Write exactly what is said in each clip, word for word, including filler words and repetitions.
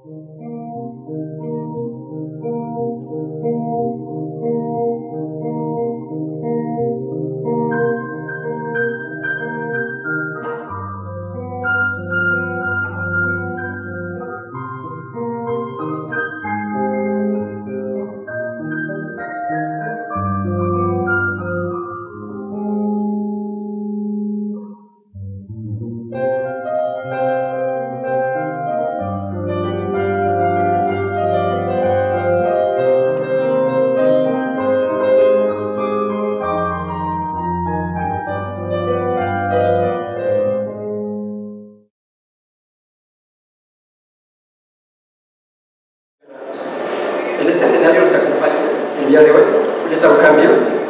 En este escenario nos acompaña el día de hoy Julieta Ocambio,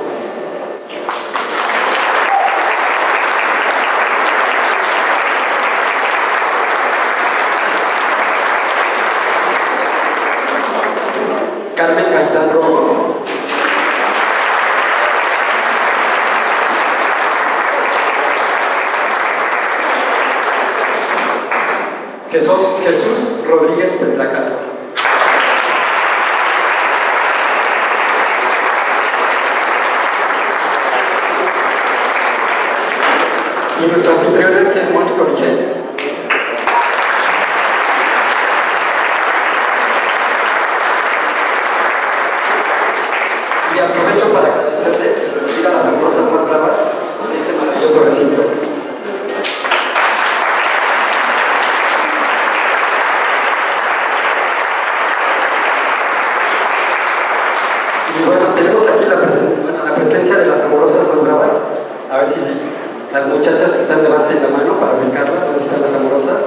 Carmen Gaitán Rojo, Jesús, Jesús Rodríguez Petlaca. Y nuestra anfitriona, que es Mónica Origel. Y aprovecho para agradecerle el recibir a las amorosas más bravas en este maravilloso recinto. Y bueno, tenemos aquí la, presen bueno, la presencia de las amorosas más bravas. A ver si las muchachas que están levanten la mano para ubicarlas. ¿Dónde están las amorosas?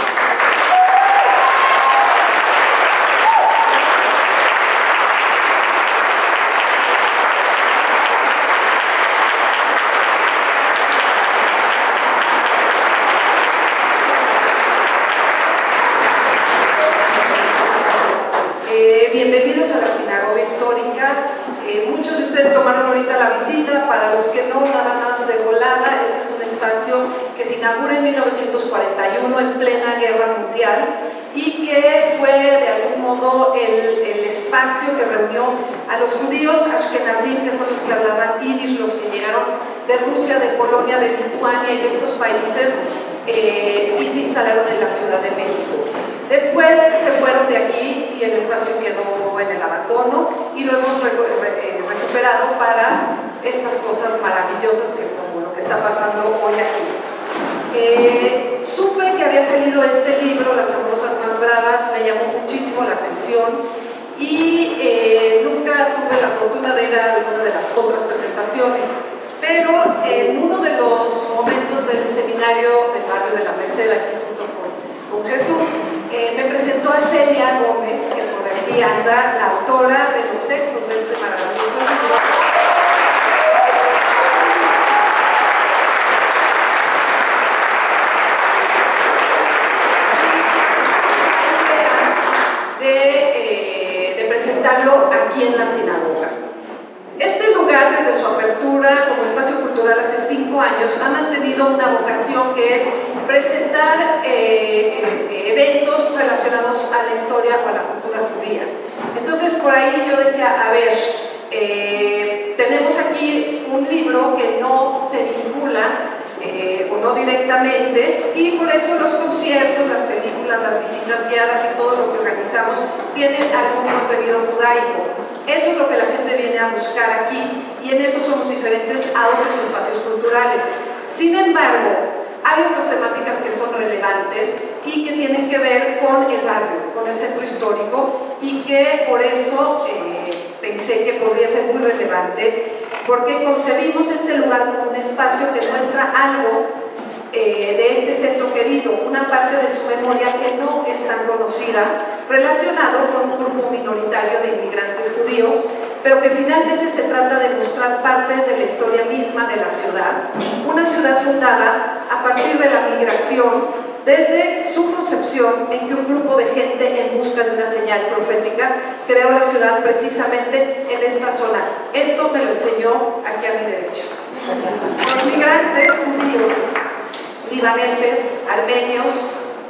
Eh, bienvenidos a la Sinagoga Histórica. Eh, muchos de ustedes tomaron ahorita la visita. Para los que no, nada más de volada, este es un espacio que se inaugura en mil novecientos cuarenta y uno, en plena guerra mundial, y que fue de algún modo el, el espacio que reunió a los judíos ashkenazim, que son los que hablaban yiddish, los que llegaron de Rusia, de Polonia, de Lituania y de estos países, eh, y se instalaron en la Ciudad de México. Después se fueron de aquí y el espacio quedó en el abandono, y lo hemos recuperado para estas cosas maravillosas que, como lo que está pasando hoy aquí. Eh, supe que había salido este libro, Las Amorosas Más Bravas, me llamó muchísimo la atención, y eh, nunca tuve la fortuna de ir a alguna de las otras presentaciones, pero en uno de los momentos del seminario del barrio de la Merced, aquí junto con, con Jesús, eh, me presentó a Celia Gómez, que por aquí anda, la autora de los textos de este maravilloso libro. De, eh, de presentarlo aquí en la sinagoga. Este lugar, desde su apertura como espacio cultural hace cinco años, ha mantenido una vocación que es presentar eh, eh, eventos relacionados a la historia o a la cultura judía. Entonces, por ahí yo decía, a ver, eh, tenemos aquí un libro que no se vincula Eh, o no directamente, y por eso los conciertos, las películas, las visitas guiadas y todo lo que organizamos tienen algún contenido judaico. Eso es lo que la gente viene a buscar aquí, y en eso somos diferentes a otros espacios culturales. Sin embargo, hay otras temáticas que son relevantes y que tienen que ver con el barrio, con el centro histórico, y que por eso eh, pensé que podría ser muy relevante, porque concebimos este lugar como un espacio que muestra algo eh, de este centro querido, una parte de su memoria que no es tan conocida, relacionado con un grupo minoritario de inmigrantes judíos, pero que finalmente se trata de mostrar parte de la historia misma de la ciudad, una ciudad fundada a partir de la migración, desde su concepción en que un grupo de gente en busca de una señal profética creó la ciudad precisamente en esta zona. Esto me lo enseñó aquí a mi derecha. Los migrantes judíos, libaneses, armenios,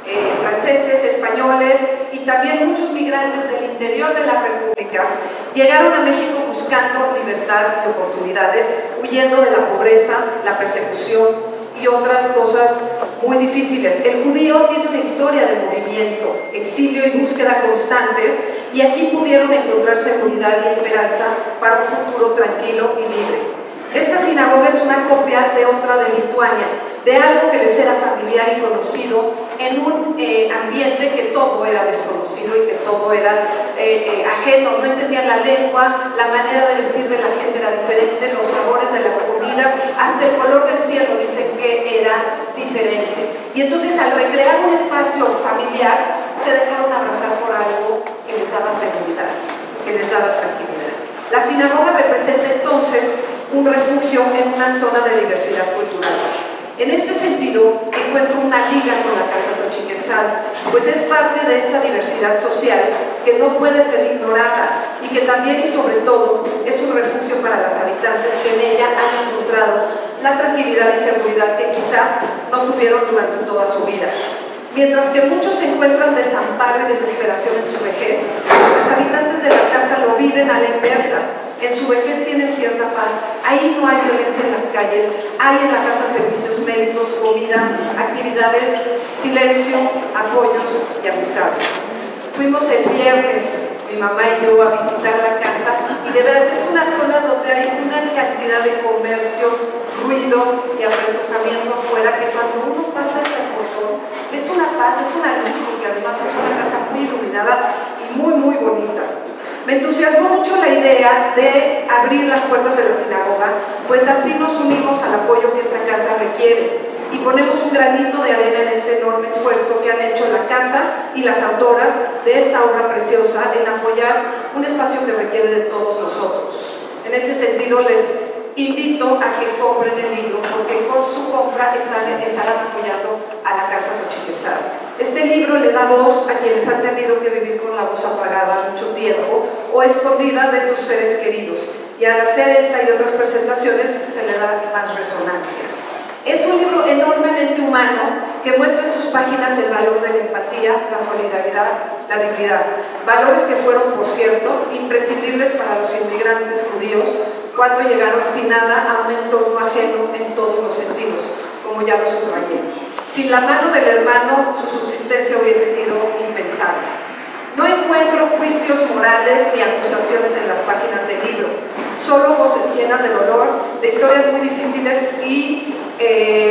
eh, franceses, españoles y también muchos migrantes del interior de la República llegaron a México buscando libertad y oportunidades, huyendo de la pobreza, la persecución y otras cosas muy difíciles. El judío tiene una historia de movimiento, exilio y búsqueda constantes, y aquí pudieron encontrar seguridad y esperanza para un futuro tranquilo y libre. Esta sinagoga es una copia de otra de Lituania, de algo que les era familiar y conocido en un eh, ambiente que todo era desconocido y que todo era eh, eh, ajeno. No entendían la lengua, la manera de vestir de la gente era diferente, los sabores de las comidas, hasta el color del cielo dicen que era diferente. Y entonces, al recrear un espacio familiar, se dejaron abrazar por algo que les daba seguridad, que les daba tranquilidad. La sinagoga representa entonces un refugio en una zona de diversidad cultural. En este sentido, encuentro una liga con la Casa Xochiquetzal, pues es parte de esta diversidad social que no puede ser ignorada y que también y sobre todo es un refugio para las habitantes que en ella han encontrado la tranquilidad y seguridad que quizás no tuvieron durante toda su vida. Mientras que muchos encuentran desamparo y desesperación en su vejez, los habitantes de la casa lo viven a la inversa. En su vejez tienen cierta paz, ahí no hay violencia en las calles, hay en la casa servicios médicos, comida, actividades, silencio, apoyos y amistades. Fuimos el viernes, mi mamá y yo, a visitar la casa, y de veras es una zona donde hay una cantidad de comercio, ruido y apretujamiento afuera, que cuando uno pasa hasta el portón es una paz, es una luz, porque además es una casa muy iluminada y muy muy bonita. Me entusiasmó mucho la idea de abrir las puertas de la sinagoga, pues así nos unimos al apoyo que esta casa requiere y ponemos un granito de arena en este enorme esfuerzo que han hecho la casa y las autoras de esta obra preciosa en apoyar un espacio que requiere de todos nosotros. En ese sentido, les invito a que compren el libro, porque con su compra están, estarán apoyando a la Casa Xochiquetzal. Este libro le da voz a quienes han tenido que vivir con la voz apagada mucho tiempo o escondida de sus seres queridos, y al hacer esta y otras presentaciones se le da más resonancia. Es un libro enormemente humano que muestra en sus páginas el valor de la empatía, la solidaridad, la dignidad, valores que fueron, por cierto, imprescindibles para los inmigrantes judíos cuando llegaron sin nada a un entorno ajeno en todos los sentidos, como ya lo subrayé. Sin la mano del hermano, su subsistencia hubiese sido impensable. No encuentro juicios morales ni acusaciones en las páginas del libro, solo voces llenas de dolor, de historias muy difíciles y eh,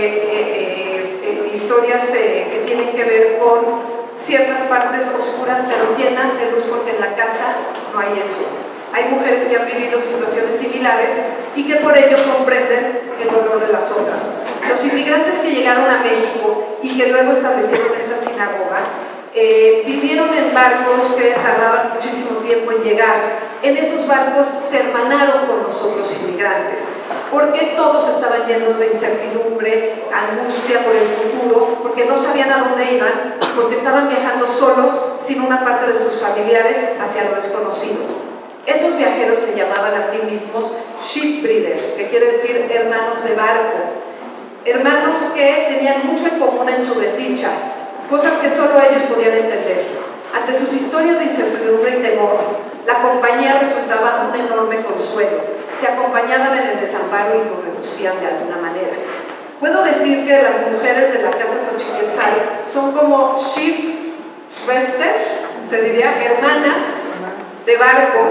eh, eh, historias eh, que tienen que ver con ciertas partes oscuras, pero llenas de luz, porque en la casa no hay eso. Hay mujeres que han vivido situaciones similares y que por ello comprenden el dolor de las otras. Los inmigrantes que llegaron a México y que luego establecieron esta sinagoga, eh, vivieron en barcos que tardaban muchísimo tiempo en llegar. En esos barcos se hermanaron con los otros inmigrantes, porque todos estaban llenos de incertidumbre, angustia por el futuro, porque no sabían a dónde iban, porque estaban viajando solos, sin una parte de sus familiares, hacia lo desconocido. Esos viajeros se llamaban a sí mismos shipbreeder, que quiere decir hermanos de barco, hermanos que tenían mucho en común en su desdicha, cosas que solo ellos podían entender. Ante sus historias de incertidumbre y temor, la compañía resultaba un enorme consuelo. Se acompañaban en el desamparo y lo reducían de alguna manera. Puedo decir que las mujeres de la Casa Xochiquetzal son como Schiffschwester, se diría, hermanas de barco,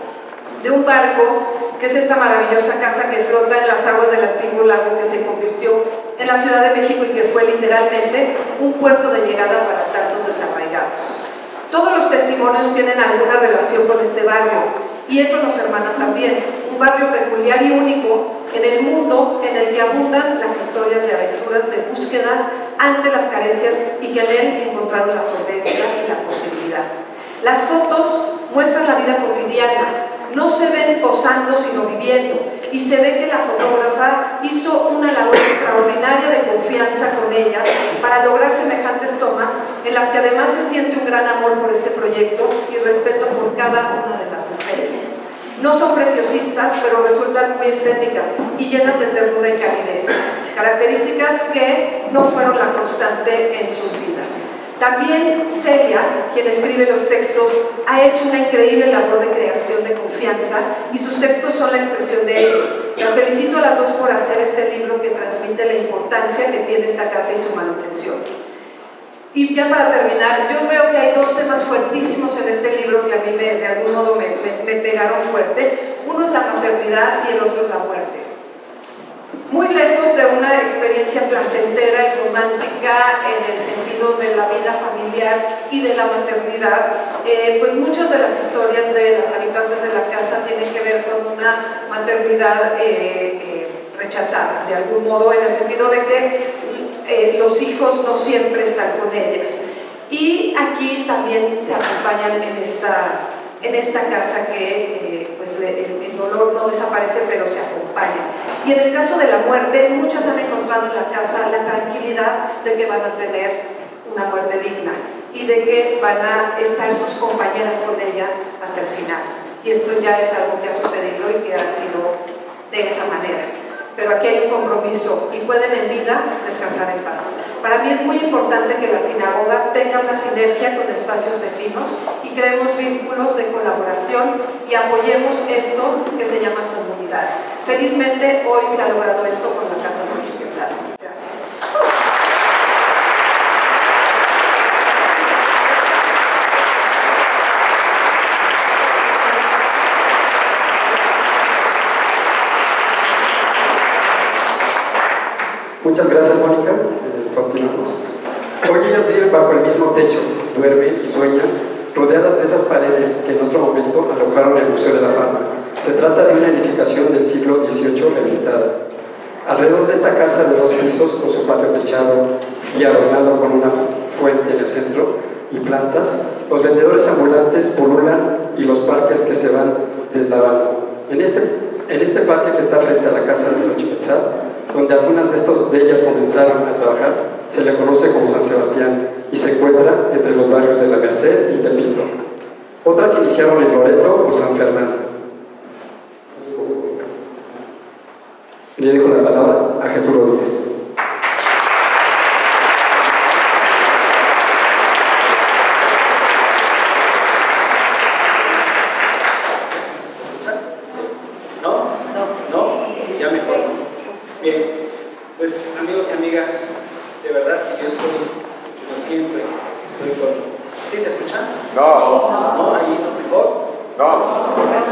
de un barco que es esta maravillosa casa que flota en las aguas del antiguo lago que se convirtió en la Ciudad de México y que fue literalmente un puerto de llegada para tantos desarraigados. Todos los testimonios tienen alguna relación con este barrio y eso nos hermana también, un barrio peculiar y único en el mundo en el que abundan las historias de aventuras de búsqueda ante las carencias y que en él encontraron la solvencia y la posibilidad. Las fotos muestran la vida cotidiana, no se ven posando sino viviendo, y se ve que la fotógrafa hizo una labor extraordinaria de confianza con ellas para lograr semejantes tomas en las que además se siente un gran amor por este proyecto y respeto por cada una de las mujeres. No son preciosistas, pero resultan muy estéticas y llenas de ternura y calidez, características que no fueron la constante en sus vidas. También Celia, quien escribe los textos, ha hecho una increíble labor de creación de confianza y sus textos son la expresión de ello. Las felicito a las dos por hacer este libro que transmite la importancia que tiene esta casa y su manutención. Y ya para terminar, yo veo que hay dos temas fuertísimos en este libro que a mí me, de algún modo me, me, me pegaron fuerte. Uno es la maternidad y el otro es la muerte. Muy lejos de una experiencia placentera y romántica en el sentido de la vida familiar y de la maternidad, eh, pues muchas de las historias de las habitantes de la casa tienen que ver con una maternidad eh, eh, rechazada, de algún modo, en el sentido de que eh, los hijos no siempre están con ellas. Y aquí también se acompañan en esta, en esta casa que eh, pues el, el dolor no desaparece, pero se acompaña. Y en el caso de la muerte, muchas han encontrado en la casa la tranquilidad de que van a tener una muerte digna y de que van a estar sus compañeras con ella hasta el final. Y esto ya es algo que ha sucedido y que ha sido de esa manera. Pero aquí hay un compromiso y pueden en vida descansar en paz. Para mí es muy importante que la sinagoga tenga una sinergia con espacios vecinos y creemos vínculos de colaboración y apoyemos esto que se llama comunidad. Felizmente hoy se ha logrado esto con la Casa Xochiquetzal. Gracias. Muchas gracias, Mónica. Eh, continuamos. Hoy ellas viven bajo el mismo techo, duermen y sueñan, rodeadas de esas paredes que en otro momento alojaron el Museo de la Fama. Se trata de una edificación del siglo dieciocho rehabilitada. Alrededor de esta casa de dos pisos, con su patio techado y adornado con una fuente en el centro y plantas, los vendedores ambulantes pululan y los parques que se van deslavando. En este, en este parque que está frente a la casa de Xochiquetzal, donde algunas de, estos, de ellas comenzaron a trabajar, se le conoce como San Sebastián y se encuentra entre los barrios de La Merced y Tepito. Otras iniciaron en Loreto o San Fernando. Le dejo la palabra a Jesús Rodríguez. Bien, pues amigos y amigas, de verdad que yo estoy, como siempre, estoy con... ¿Sí se escucha? No. ¿No? ¿Ahí mejor? No.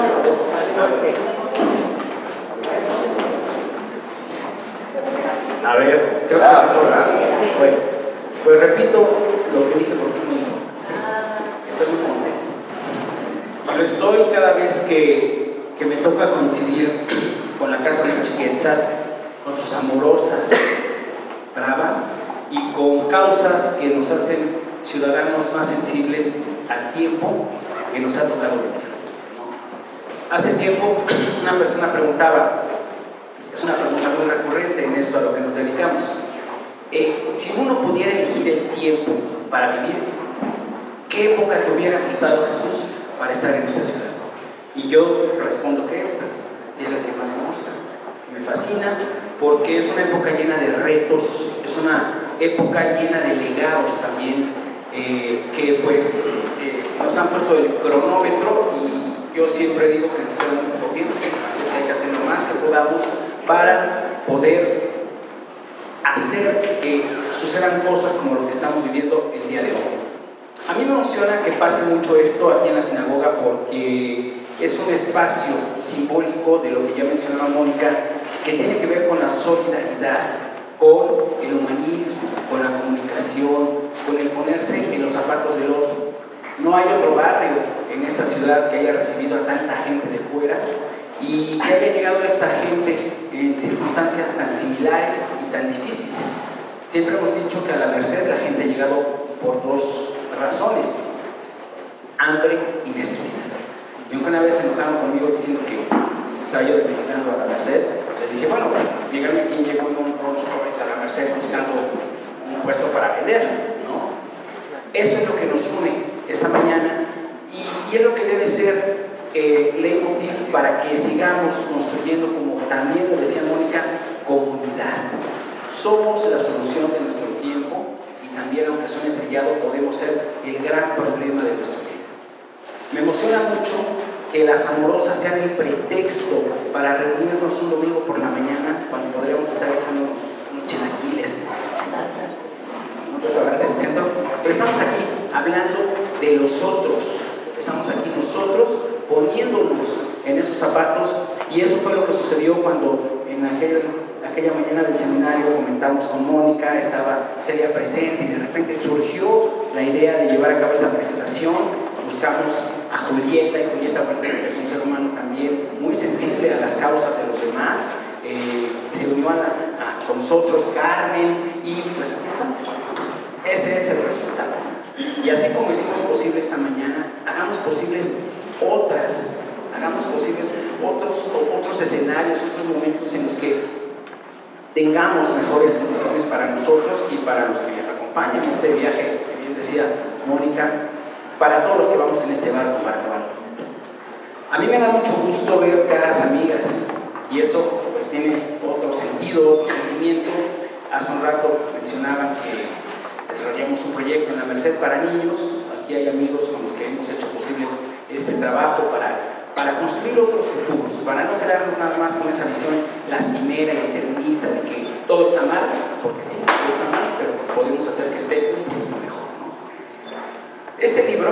A ver, creo que está mejor, ¿verdad? Bueno, pues repito lo que dije porque muy, estoy muy contento. Y lo estoy cada vez que, que me toca coincidir con la Casa Xochiquetzal, con sus amorosas, bravas y con causas que nos hacen ciudadanos más sensibles al tiempo que nos ha tocado vivir. Hace tiempo una persona preguntaba, es una pregunta muy recurrente en esto a lo que nos dedicamos, eh, si uno pudiera elegir el tiempo para vivir, ¿qué época te hubiera gustado, Jesús, para estar en esta ciudad? Y yo respondo que esta es la que más me gusta, que me fascina, porque es una época llena de retos, es una época llena de legados también, eh, que pues eh, nos han puesto el cronómetro y yo siempre digo que nos queda muy poco tiempo, así es que hay que hacer lo más que podamos para poder hacer que sucedan cosas como lo que estamos viviendo el día de hoy. A mí me emociona que pase mucho esto aquí en la sinagoga porque es un espacio simbólico de lo que ya mencionaba Mónica, que tiene que ver con la solidaridad, con el humanismo, con la comunicación, con el ponerse en los zapatos del otro. No hay otro barrio en esta ciudad que haya recibido a tanta gente de fuera y que haya llegado esta gente en circunstancias tan similares y tan difíciles. Siempre hemos dicho que a La Merced la gente ha llegado por dos razones: hambre y necesidad. Y aunque una vez se enojaron conmigo diciendo que pues, estaba yo dedicando a La Merced, les dije, bueno, díganme quién llegó en un Rolls Royce a La Merced buscando un puesto para vender, ¿no? Eso es lo que nos une esta mañana y, y es lo que debe ser eh, leitmotiv para que sigamos construyendo, como también lo decía Mónica, comunidad. Somos la solución de nuestro tiempo y también, aunque suene trillado, podemos ser el gran problema de nuestro tiempo. Me emociona mucho que las amorosas sean el pretexto para reunirnos un domingo por la mañana cuando podríamos estar echando unos chilaquiles en un restaurante del centro, pero estamos aquí hablando de los otros, estamos aquí nosotros poniéndonos en esos zapatos, y eso fue lo que sucedió cuando en aquel, aquella mañana del seminario comentamos con Mónica, estaba Celia presente y de repente surgió la idea de llevar a cabo esta presentación. Buscamos a Julieta, y Julieta que es un ser humano también muy sensible a las causas de los demás, eh, se unió a la, a, con nosotros Carmen, y pues aquí estamos. Ese es el resultado. Y así como hicimos posible esta mañana, hagamos posibles otras, hagamos posibles otros, otros escenarios, otros momentos en los que tengamos mejores condiciones para nosotros y para los que acompañan este viaje, que bien decía Mónica, para todos los que vamos en este barco, barco, barco. A mí me da mucho gusto ver caras amigas, y eso pues tiene otro sentido, otro sentimiento. Hace un rato mencionaban que desarrollamos un proyecto en la Merced para niños. Aquí hay amigos con los que hemos hecho posible este trabajo para, para construir otros futuros, para no quedarnos nada más con esa visión lastimera y determinista de que todo está mal, porque sí, todo está mal, pero podemos hacer que esté un poquito mejor, ¿no? Este libro,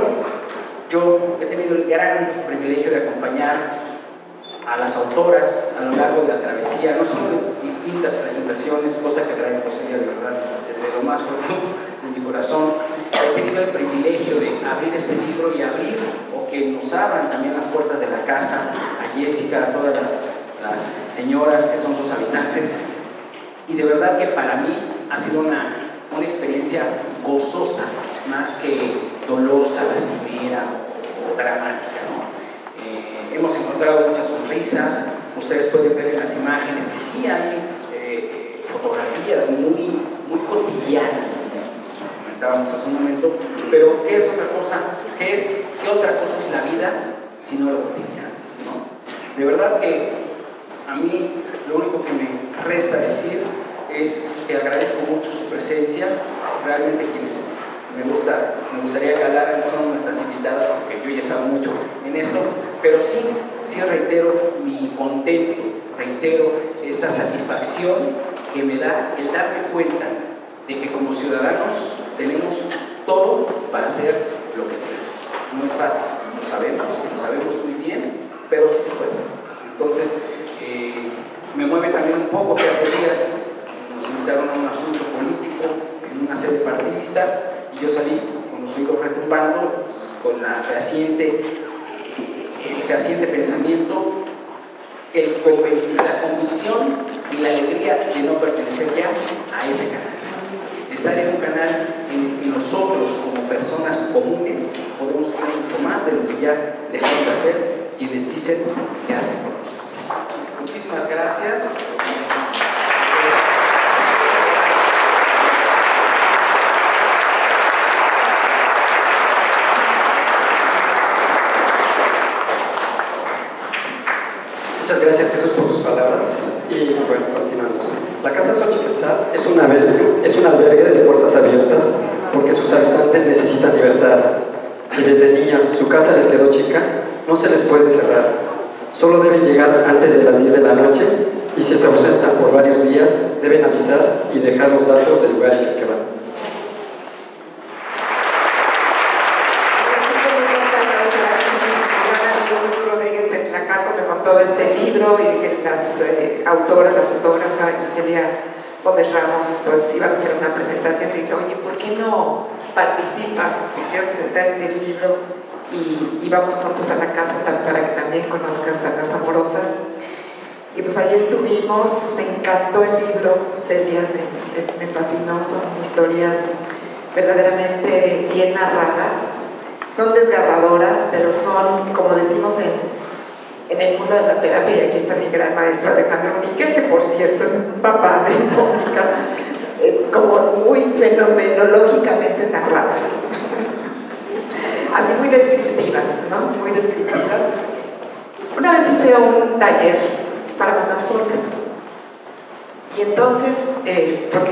yo he tenido el gran privilegio de acompañar a las autoras a lo largo de la travesía, no solo de distintas presentaciones, cosa que agradezco sería de verdad desde lo más profundo de mi corazón. He tenido el privilegio de abrir este libro y abrir, o que nos abran también las puertas de la casa, a Jessica, a todas las, las señoras que son sus habitantes, y de verdad que para mí ha sido una, una experiencia gozosa, más que dolosa, lastimera o dramática, ¿no? Eh, hemos encontrado muchas sonrisas. Ustedes pueden ver en las imágenes que sí hay eh, fotografías muy, muy cotidianas, como comentábamos hace un momento, pero ¿qué es otra cosa? ¿Qué, es, qué otra cosa es la vida sino lo cotidiano, ¿no? De verdad que a mí lo único que me resta decir es que agradezco mucho su presencia. Realmente quienes me, gusta, me gustaría que hablaran son nuestras invitadas, porque yo ya he estado mucho en esto, pero sí, sí reitero mi contento, reitero esta satisfacción que me da el darme cuenta de que como ciudadanos tenemos todo para hacer lo que queremos. No es fácil, lo sabemos, lo sabemos muy bien, pero sí se puede. Entonces, eh, me mueve también un poco que hace días nos invitaron a un asunto político en una sede partidista, y yo salí con los oídos retumbando, con la fehaciente, el fehaciente pensamiento, el, la convicción y la alegría de no pertenecer ya a ese canal. Estar en un canal en el que nosotros, como personas comunes, podemos hacer mucho más de lo que ya dejaron de hacer quienes dicen que hacen por nosotros. Muchísimas gracias. Muchas gracias, Jesús, por tus palabras. Y bueno, continuamos. La Casa Xochimetzal es un albergue, es un albergue de puertas abiertas porque sus habitantes necesitan libertad. Si desde niñas su casa les quedó chica, no se les puede cerrar. Solo deben llegar antes de las diez de la noche, y si se ausentan por varios días, deben avisar y dejar los datos del lugar en el que van. Todo este libro, y que las eh, autoras, la fotógrafa y Celia Gómez Ramos, pues iban a hacer una presentación, y dije, oye, ¿por qué no participas? Te quiero presentar este libro, y, y vamos juntos a la casa para que también conozcas a las amorosas. Y pues ahí estuvimos, me encantó el libro, Celia, me, me fascinó, son historias verdaderamente bien narradas, son desgarradoras, pero son, como decimos en en el mundo de la terapia, y aquí está mi gran maestro Alejandro Níquel, que por cierto es papá de Mónica, eh, como muy fenomenológicamente narradas, así muy descriptivas, ¿no? Muy descriptivas. Una vez hice un taller para mamás solas, y entonces, eh, porque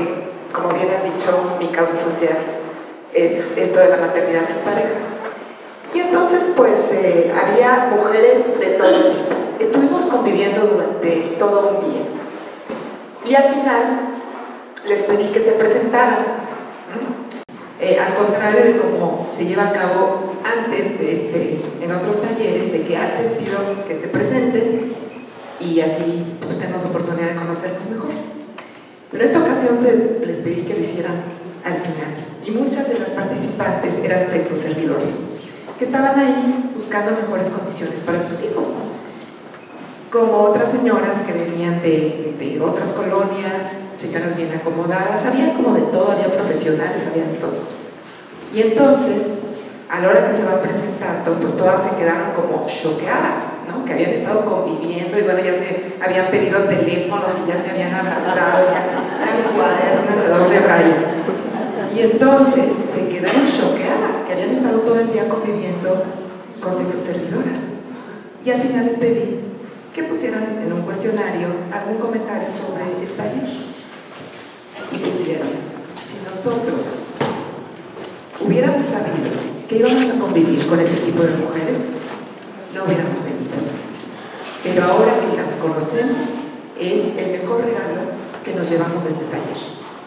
como bien has dicho, mi causa social es esto de la maternidad sin pareja. Y entonces, pues, eh, había mujeres de todo tipo. Estuvimos conviviendo durante todo un día. Y al final, les pedí que se presentaran. Eh, al contrario de cómo se lleva a cabo antes, este, en otros talleres, de que antes pido que se presenten y así pues, tenemos oportunidad de conocerlos mejor. Pero en esta ocasión se, les pedí que lo hicieran al final. Y muchas de las participantes eran sexoservidores, que estaban ahí buscando mejores condiciones para sus hijos. Como otras señoras que venían de, de otras colonias, señoras bien acomodadas, había como de todo, había profesionales, había de todo. Y entonces, a la hora que se van presentando, pues todas se quedaron como choqueadas, ¿no? Que habían estado conviviendo y bueno, ya se habían pedido teléfonos y ya se habían abrazado, ya eran cuadernos de doble raya. Y entonces se quedaron choqueadas, que habían estado todo el día conviviendo con sexoservidoras. Y al final les pedí que pusieran en un cuestionario algún comentario sobre el taller. Y pusieron, si nosotros hubiéramos sabido que íbamos a convivir con este tipo de mujeres, no hubiéramos venido. Pero ahora que las conocemos, es el mejor regalo que nos llevamos de este taller.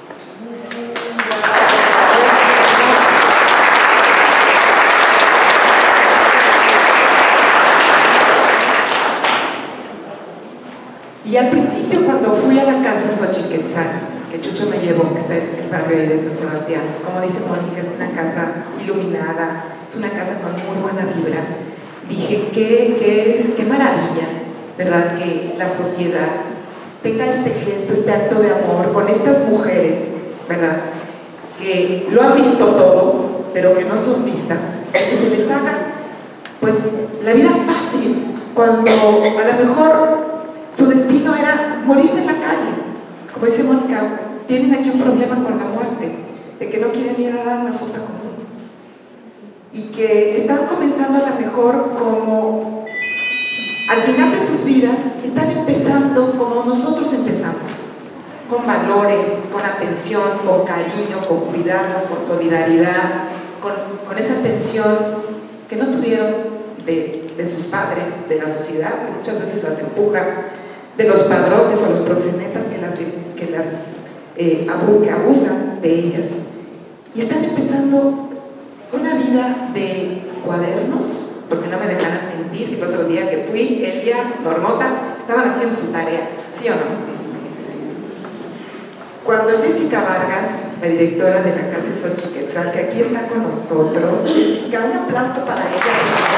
Y al principio, cuando fui a la casa Xochiquetzal, que Chucho me llevó, que está en el barrio de San Sebastián, como dice Mónica, es una casa iluminada, es una casa con muy buena vibra. Dije, qué, qué, qué maravilla, ¿verdad? Que la sociedad tenga este gesto, este acto de amor con estas mujeres, ¿verdad? Que lo han visto todo, pero que no son vistas, que se les haga, pues, la vida fácil, cuando a lo mejor su destino era morirse en la calle. Como dice Mónica, tienen aquí un problema con la muerte, de que no quieren ir a dar una fosa común. Y que están comenzando a lo mejor como al final de sus vidas, están empezando como nosotros empezamos, con valores, con atención, con cariño, con cuidados, con solidaridad, con, con esa atención que no tuvieron de, de sus padres, de la sociedad, que muchas veces las empujan, de los padrones o los proxenetas que las, que las eh, que abusan de ellas. Y están empezando una vida de cuadernos, porque no me dejaron mentir, que el otro día que fui, Elia, Normota, estaban haciendo su tarea, ¿sí o no? Cuando Jessica Vargas, la directora de la Casa Xochiquetzal, que aquí está con nosotros, Jessica, un aplauso para ella.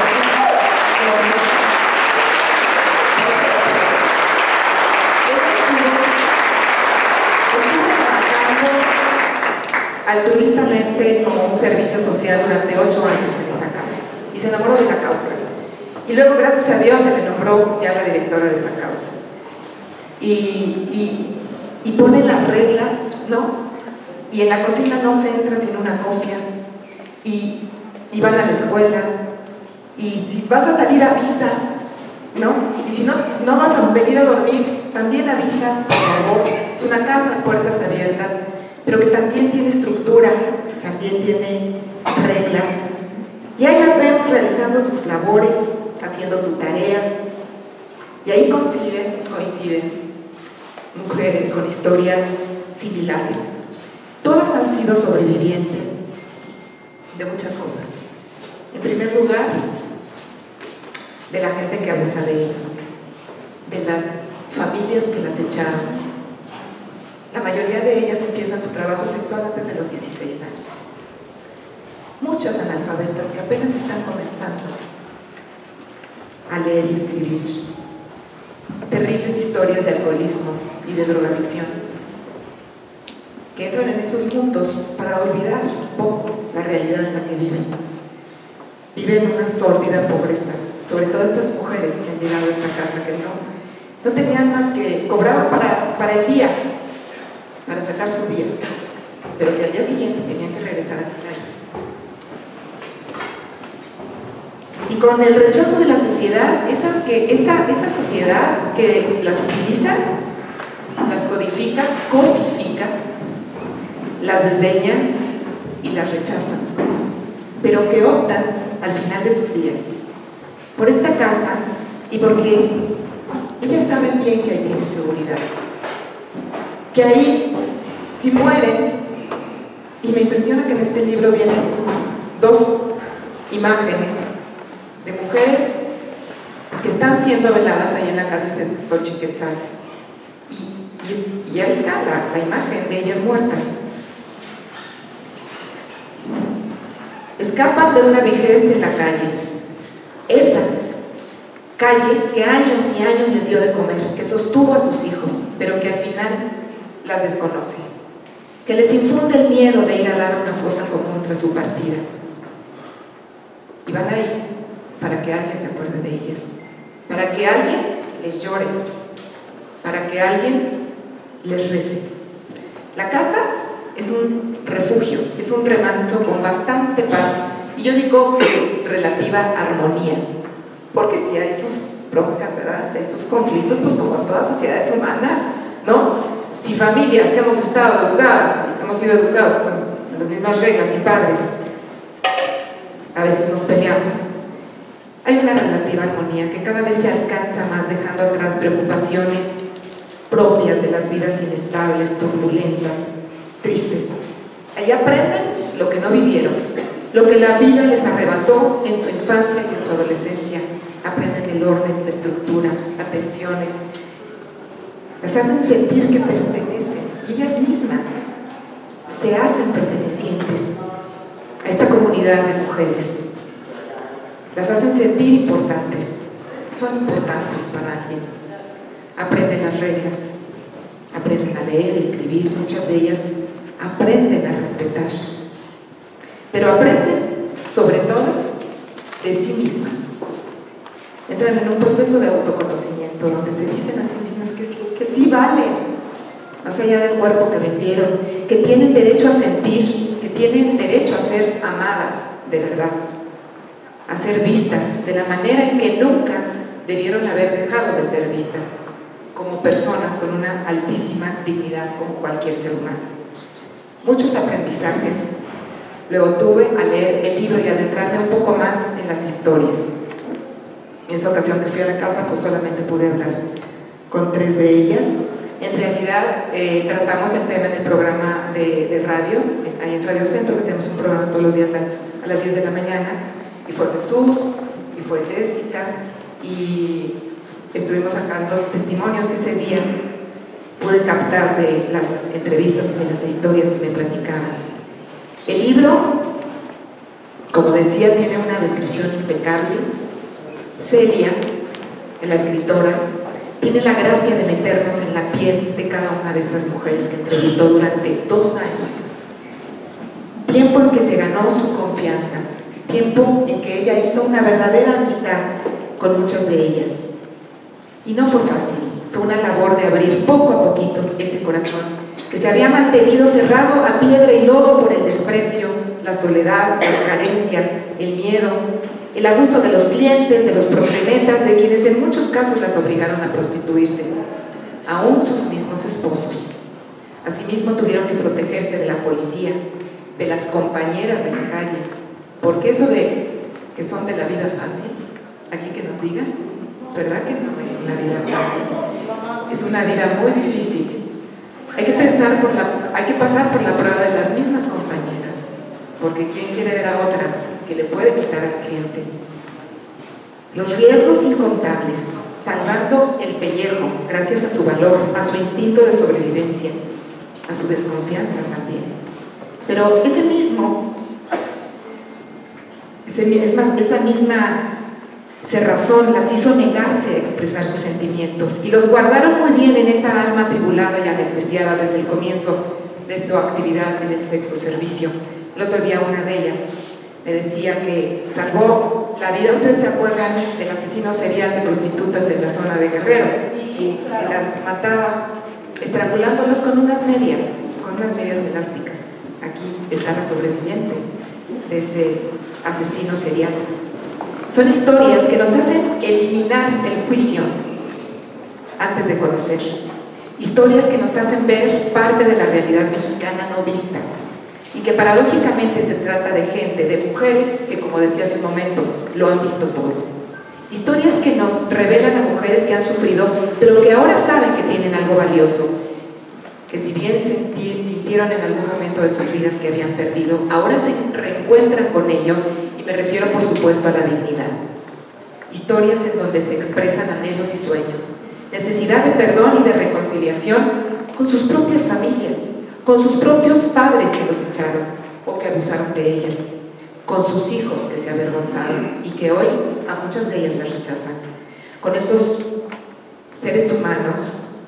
Altruistamente como un servicio social durante ocho años en esa casa y se enamoró de la causa y luego gracias a Dios se le nombró ya la directora de esa causa y, y, y pone las reglas, ¿no? Y en la cocina no se entra sin una cofia y, y van a la escuela y si vas a salir avisa, ¿no? Y si no, no vas a venir a dormir también avisas, por favor. Es una casa de puertas abiertas, pero que también tiene estructura, también tiene reglas. Y ahí las vemos realizando sus labores, haciendo su tarea. Y ahí coinciden, coinciden mujeres con historias similares. Todas han sido sobrevivientes de muchas cosas. En primer lugar, de la gente que abusa de ellos, de las familias que las echaron. La mayoría de ellas empiezan su trabajo sexual antes de los dieciséis años. Muchas analfabetas que apenas están comenzando a leer y escribir. Terribles historias de alcoholismo y de drogadicción que entran en esos mundos para olvidar un poco la realidad en la que viven. Viven una sórdida pobreza, sobre todo estas mujeres que han llegado a esta casa que no, no tenían más que, cobraban para, para el día, para sacar su día, pero que al día siguiente tenían que regresar a la calle. Y con el rechazo de la sociedad, esas que, esa, esa sociedad que las utiliza, las codifica, cosifica, las desdeñan y las rechazan, pero que optan al final de sus días por esta casa y porque ellas saben bien que ahí tienen seguridad, que ahí si mueren, y me impresiona que en este libro vienen dos imágenes de mujeres que están siendo veladas ahí en la casa de Xochiquetzal, y, y, y ahí está la, la imagen de ellas muertas. Escapan de una vejez en la calle, esa calle que años y años les dio de comer, que sostuvo a sus hijos, pero que al final las desconoce, que les infunde el miedo de ir a dar a una fosa común tras su partida. Y van ahí para que alguien se acuerde de ellas, para que alguien les llore, para que alguien les rece. La casa es un refugio, es un remanso con bastante paz, y yo digo relativa armonía, porque si hay sus broncas, ¿verdad? Si hay sus conflictos, pues como en todas sociedades humanas, ¿no? Si familias que hemos estado educadas, hemos sido educados con las mismas reglas y padres, a veces nos peleamos, hay una relativa armonía que cada vez se alcanza más, dejando atrás preocupaciones propias de las vidas inestables, turbulentas, tristes. Ahí aprenden lo que no vivieron, lo que la vida les arrebató en su infancia y en su adolescencia. Aprenden el orden, la estructura, atenciones, las hacen sentir que pertenecen, y ellas mismas se hacen pertenecientes a esta comunidad de mujeres. Las hacen sentir importantes, son importantes para alguien. Aprenden las reglas, aprenden a leer, escribir, muchas de ellas aprenden a respetar, pero aprenden sobre todas de sí mismas. Entran en un proceso de autoconocimiento donde se dicen a sí mismas que sí, que sí valen, más allá del cuerpo que vendieron, que tienen derecho a sentir, que tienen derecho a ser amadas de verdad, a ser vistas de la manera en que nunca debieron haber dejado de ser vistas, como personas con una altísima dignidad como cualquier ser humano. Muchos aprendizajes luego tuve al leer el libro y adentrarme un poco más en las historias. En esa ocasión que fui a la casa, pues solamente pude hablar con tres de ellas. En realidad eh, tratamos el tema en el programa de, de radio, ahí en Radio Centro, que tenemos un programa todos los días a, a las diez de la mañana, y fue Jesús, y fue Jessica, y estuvimos sacando testimonios que ese día pude captar de las entrevistas y de las historias que me platicaban. El libro, como decía, tiene una descripción impecable. Celia, la escritora, tiene la gracia de meternos en la piel de cada una de estas mujeres que entrevistó durante dos años. Tiempo en que se ganó su confianza, tiempo en que ella hizo una verdadera amistad con muchas de ellas. Y no fue fácil, fue una labor de abrir poco a poquito ese corazón que se había mantenido cerrado a piedra y lodo por el desprecio, la soledad, las carencias, el miedo, el abuso de los clientes, de los proxenetas, de quienes en muchos casos las obligaron a prostituirse, aún sus mismos esposos. Asimismo tuvieron que protegerse de la policía, de las compañeras de la calle, porque eso de que son de la vida fácil, aquí que nos digan, ¿verdad que no es una vida fácil? Es una vida muy difícil. Hay que pensar por la, hay que pasar por la prueba de las mismas compañeras, porque ¿quién quiere ver a otra que le puede quitar al cliente? Los riesgos incontables, salvando el pellejo gracias a su valor, a su instinto de sobrevivencia, a su desconfianza también. Pero ese mismo, ese, esa misma cerrazón las hizo negarse a expresar sus sentimientos y los guardaron muy bien en esa alma atribulada y anestesiada desde el comienzo de su actividad en el sexo servicio. El otro día una de ellas me decía que salvó la vida. ¿Ustedes se acuerdan del asesino serial de prostitutas en la zona de Guerrero? Que las mataba estrangulándolas con unas medias, con unas medias elásticas. Aquí está la sobreviviente de ese asesino serial. Son historias que nos hacen eliminar el juicio antes de conocer. Historias que nos hacen ver parte de la realidad mexicana no vista. y que paradójicamente se trata de gente, de mujeres que, como decía hace un momento, lo han visto todo. Historias que nos revelan a mujeres que han sufrido, pero que ahora saben que tienen algo valioso, que si bien sintieron en algún momento de sus vidas que habían perdido, ahora se reencuentran con ello, y me refiero por supuesto a la dignidad. Historias en donde se expresan anhelos y sueños, necesidad de perdón y de reconciliación con sus propias familias, con sus propios padres que los echaron o que abusaron de ellas, con sus hijos que se avergonzaron y que hoy a muchas de ellas las rechazan, con esos seres humanos,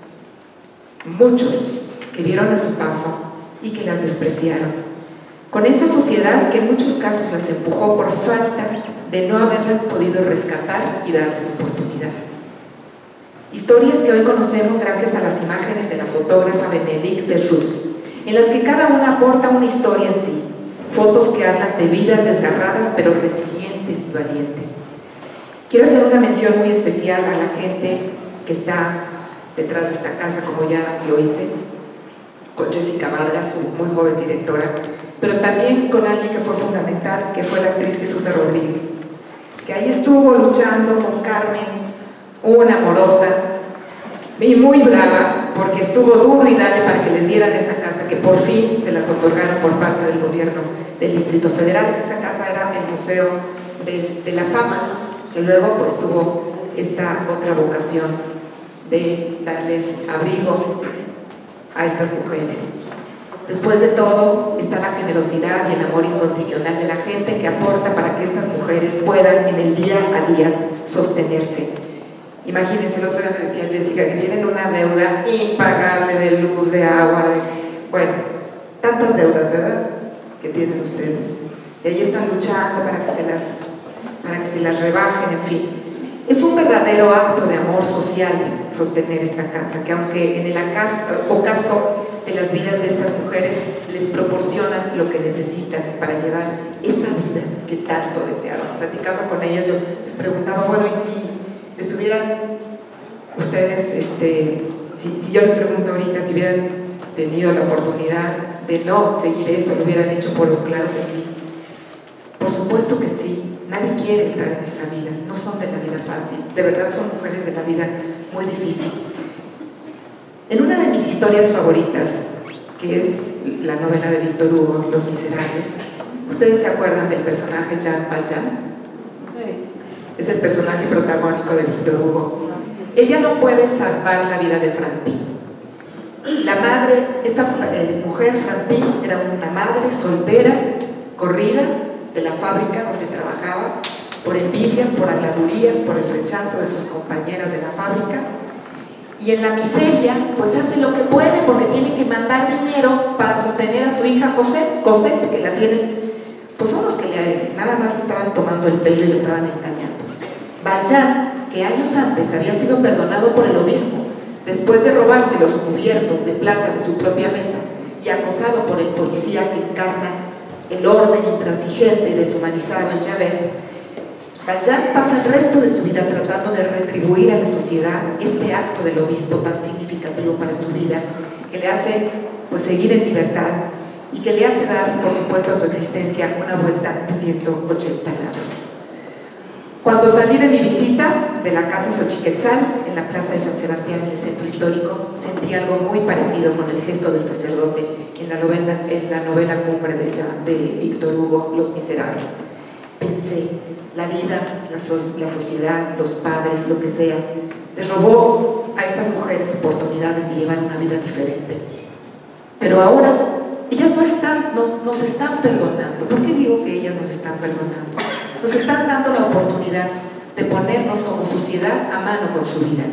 muchos que vieron a su paso y que las despreciaron, con esa sociedad que en muchos casos las empujó por falta de no haberlas podido rescatar y darles oportunidad. Historias que hoy conocemos gracias a las imágenes de la fotógrafa Benedict de Rus, en las que cada una aporta una historia en sí, fotos que hablan de vidas desgarradas pero resilientes y valientes. Quiero hacer una mención muy especial a la gente que está detrás de esta casa, como ya lo hice, con Jessica Vargas, su muy joven directora, pero también con alguien que fue fundamental, que fue la actriz Jesús Rodríguez, que ahí estuvo luchando con Carmen, una amorosa y muy brava, porque estuvo duro y dale para que les dieran esa casa, que por fin se las otorgaron por parte del gobierno del Distrito Federal. Esta casa era el Museo de, de la Fama, que luego pues tuvo esta otra vocación de darles abrigo a estas mujeres. Después de todo está la generosidad y el amor incondicional de la gente que aporta para que estas mujeres puedan en el día a día sostenerse. Imagínense, el otro día me decía Jessica que tienen una deuda impagable de luz, de agua, de, bueno, tantas deudas, ¿verdad?, que tienen ustedes. Y ahí están luchando para que se las, para que se las rebajen, en fin. Es un verdadero acto de amor social sostener esta casa, que aunque en el ocaso de las vidas de estas mujeres les proporcionan lo que necesitan para llevar esa vida que tanto desearon. Platicando con ellas, yo les preguntaba, bueno, ¿y si les hubieran ustedes, este, si, si yo les pregunto ahorita si hubieran tenido la oportunidad de no seguir eso, lo hubieran hecho por lo claro que sí? Por supuesto que sí. Nadie quiere estar en esa vida, no son de la vida fácil, de verdad son mujeres de la vida muy difícil. En una de mis historias favoritas, que es la novela de Víctor Hugo, Los Miserables, ¿ustedes se acuerdan del personaje Jean Valjean? Es el personaje protagónico de Víctor Hugo. Ella no puede salvar la vida de Fantine. La madre, esta eh, mujer, Fantine, era una madre soltera, corrida de la fábrica donde trabajaba, por envidias, por habladurías, por el rechazo de sus compañeras de la fábrica, y en la miseria pues hace lo que puede porque tiene que mandar dinero para sostener a su hija José, Cosette, que la tienen, pues son los que le, nada más le estaban tomando el pelo y le estaban engañando. Valjean, que años antes había sido perdonado por el obispo después de robarse los cubiertos de plata de su propia mesa y acosado por el policía que encarna el orden intransigente y deshumanizado en Javert, Valjean pasa el resto de su vida tratando de retribuir a la sociedad este acto del obispo tan significativo para su vida, que le hace pues seguir en libertad y que le hace dar, por supuesto, a su existencia una vuelta de ciento ochenta grados. Cuando salí de mi visita de la casa Xochiquetzal, en la plaza de San Sebastián, en el centro histórico, sentí algo muy parecido con el gesto del sacerdote en la novela, en la novela cumbre de, de Víctor Hugo, Los Miserables. Pensé, la vida, la, so, la sociedad, los padres, lo que sea, les robó a estas mujeres oportunidades de llevar una vida diferente. Pero ahora, ellas no están, nos, nos están perdonando. ¿Por qué digo que ellas nos están perdonando? Nos están dando la oportunidad de ponernos como sociedad a mano con su vida.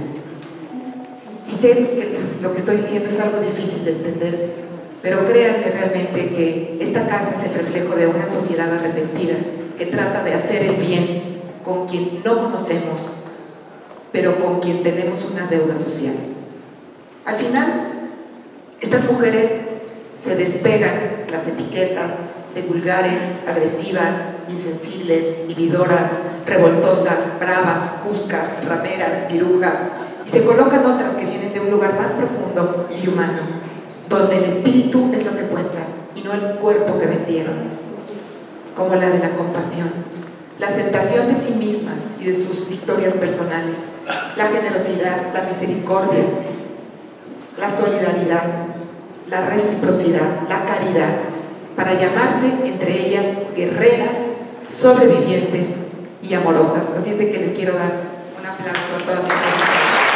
Y sé que lo que estoy diciendo es algo difícil de entender, pero créanme realmente que esta casa es el reflejo de una sociedad arrepentida que trata de hacer el bien con quien no conocemos, pero con quien tenemos una deuda social. Al final, estas mujeres se despegan las etiquetas de vulgares, agresivas, insensibles, inhibidoras, revoltosas, bravas, cuscas, rameras, pirujas, y se colocan otras que vienen de un lugar más profundo y humano, donde el espíritu es lo que cuenta y no el cuerpo que vendieron, como la de la compasión, la aceptación de sí mismas y de sus historias personales, la generosidad, la misericordia, la solidaridad, la reciprocidad, la caridad, para llamarse entre ellas guerreras, sobrevivientes y amorosas. Así es de que les quiero dar un aplauso a todas ellas.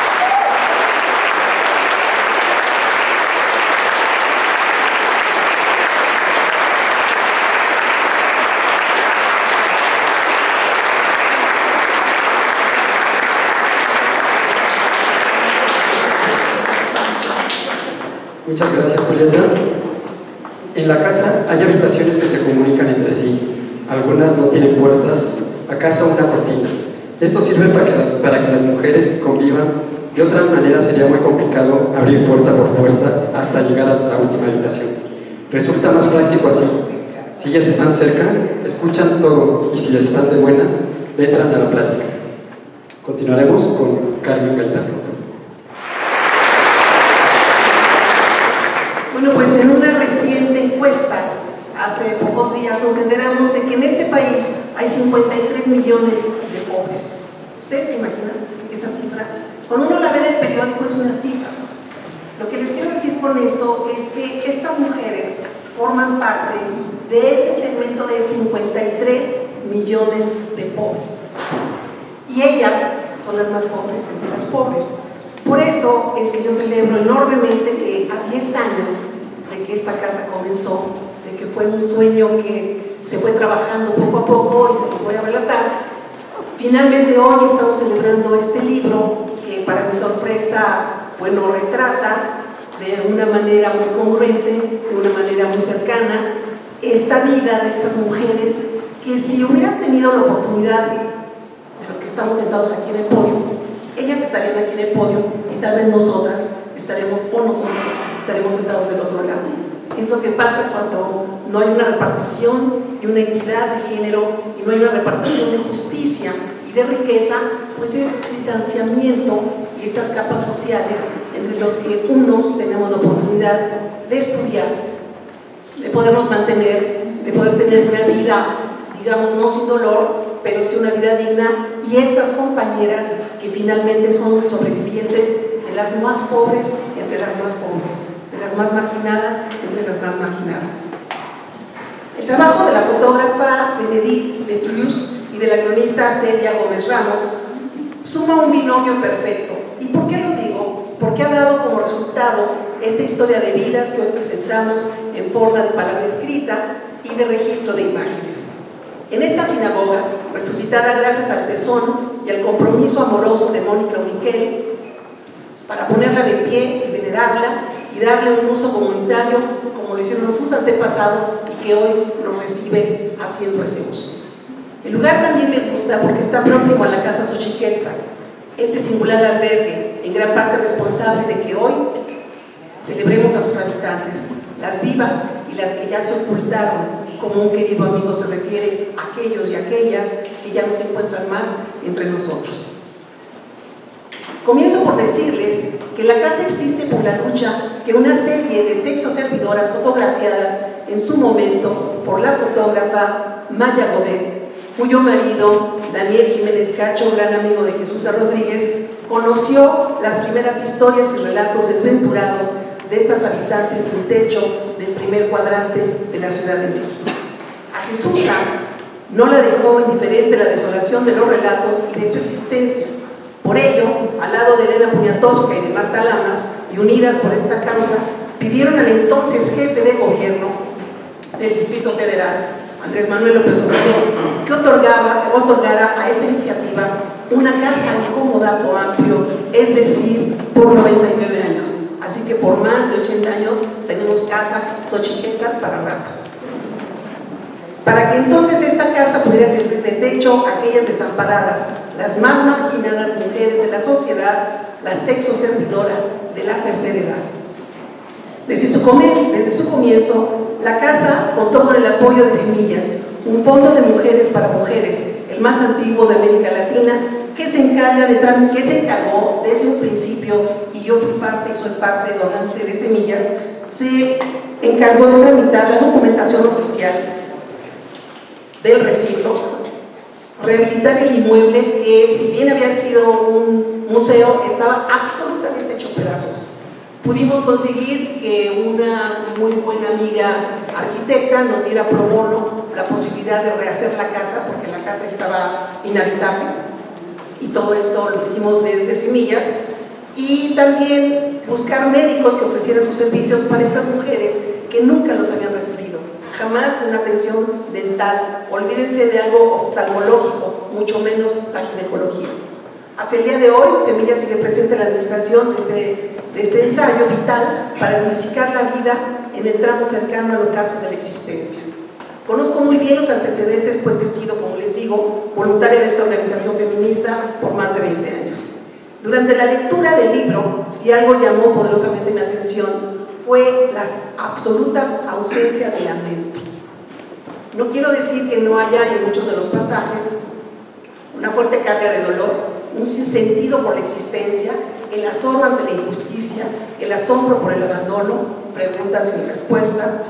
Muchas gracias, Julieta. En la casa hay habitaciones que se comunican entre sí. Algunas no tienen puertas, acaso una cortina. Esto sirve para que las, para que las mujeres convivan. De otra manera sería muy complicado abrir puerta por puerta hasta llegar a la última habitación. Resulta más práctico así. Si ellas están cerca, escuchan todo y si les están de buenas, le entran a la plática. Continuaremos con Carmen Gaitán. Bueno, pues en una reciente encuesta, hace pocos días, nos enteramos de que en este país hay cincuenta y tres millones de pobres. ¿Ustedes se imaginan esa cifra? Cuando uno la ve en el periódico es una cifra. Lo que les quiero decir con esto es que estas mujeres forman parte de ese segmento de cincuenta y tres millones de pobres. Y ellas son las más pobres entre las pobres. Por eso es que yo celebro enormemente que a diez años de que esta casa comenzó, de que fue un sueño que se fue trabajando poco a poco y se los voy a relatar, finalmente hoy estamos celebrando este libro que para mi sorpresa, bueno, retrata de una manera muy congruente, de una manera muy cercana, esta vida de estas mujeres que si hubieran tenido la oportunidad, de los que estamos sentados aquí en el podio, ellas estarían aquí en el podio y tal vez nosotras estaremos o nosotros estaremos sentados del otro lado. Es lo que pasa cuando no hay una repartición y una equidad de género y no hay una repartición de justicia y de riqueza, pues es este distanciamiento y estas capas sociales entre los que unos tenemos la oportunidad de estudiar, de podernos mantener, de poder tener una vida, digamos, no sin dolor, pero sí una vida digna, y estas compañeras que finalmente son sobrevivientes de las más pobres entre las más pobres, de las más marginadas entre las más marginadas. El trabajo de la fotógrafa Benedict Detrius y de la cronista Celia Gómez Ramos suma un binomio perfecto. ¿Y por qué lo digo? Porque ha dado como resultado esta historia de vidas que hoy presentamos en forma de palabra escrita y de registro de imágenes. En esta sinagoga, resucitada gracias al tesón y al compromiso amoroso de Mónica Uniquel, para ponerla de pie y venerarla y darle un uso comunitario como lo hicieron sus antepasados y que hoy nos recibe haciendo ese uso. El lugar también me gusta porque está próximo a la Casa Xochiquétzatl, este singular albergue, en gran parte responsable de que hoy celebremos a sus habitantes, las vivas y las que ya se ocultaron, como un querido amigo se refiere a aquellos y aquellas que ya no se encuentran más entre nosotros. Comienzo por decirles que la casa existe por la lucha que una serie de sexoservidoras fotografiadas en su momento por la fotógrafa Maya Godet, cuyo marido, Daniel Jiménez Cacho, gran amigo de Jesús Rodríguez, conoció las primeras historias y relatos desventurados de estas habitantes sin techo del primer cuadrante de la Ciudad de México. A Jesús no la dejó indiferente la desolación de los relatos y de su existencia. Por ello, al lado de Elena Poniatowska y de Marta Lamas, y unidas por esta causa, pidieron al entonces jefe de gobierno del Distrito Federal, Andrés Manuel López Obrador, que otorgaba, otorgara a esta iniciativa una casa en comodato amplio, es decir, por noventa y nueve años. Así que por más de ochenta años tenemos casa Xochiquétzatl para rato. Para que entonces esta casa pudiera servir de techo a aquellas desamparadas, las más marginadas mujeres de la sociedad, las sexoservidoras de la tercera edad. Desde su, desde su comienzo, la casa contó con el apoyo de Semillas, un fondo de mujeres para mujeres, el más antiguo de América Latina, que se, encarga de, que se encargó desde un principio, y yo fui parte y soy parte donante de Semillas, se encargó de tramitar la documentación oficial del recinto, rehabilitar el inmueble que, si bien había sido un museo, estaba absolutamente hecho pedazos. Pudimos conseguir que una muy buena amiga arquitecta nos diera pro bono la posibilidad de rehacer la casa, porque la casa estaba inhabitable, y todo esto lo hicimos desde semillas, y también buscar médicos que ofrecieran sus servicios para estas mujeres que nunca los habían recibido, jamás una atención dental, olvídense de algo oftalmológico, mucho menos la ginecología. Hasta el día de hoy, Semillas sigue presente en la administración de este, de este ensayo vital para modificar la vida en el tramo cercano al ocaso de la existencia. Conozco muy bien los antecedentes, pues he sido, como les digo, voluntaria de esta organización feminista por más de veinte años. Durante la lectura del libro, si algo llamó poderosamente mi atención, fue la absoluta ausencia de lamento. No quiero decir que no haya en muchos de los pasajes una fuerte carga de dolor, un sinsentido por la existencia, el asombro ante la injusticia, el asombro por el abandono, preguntas sin respuesta,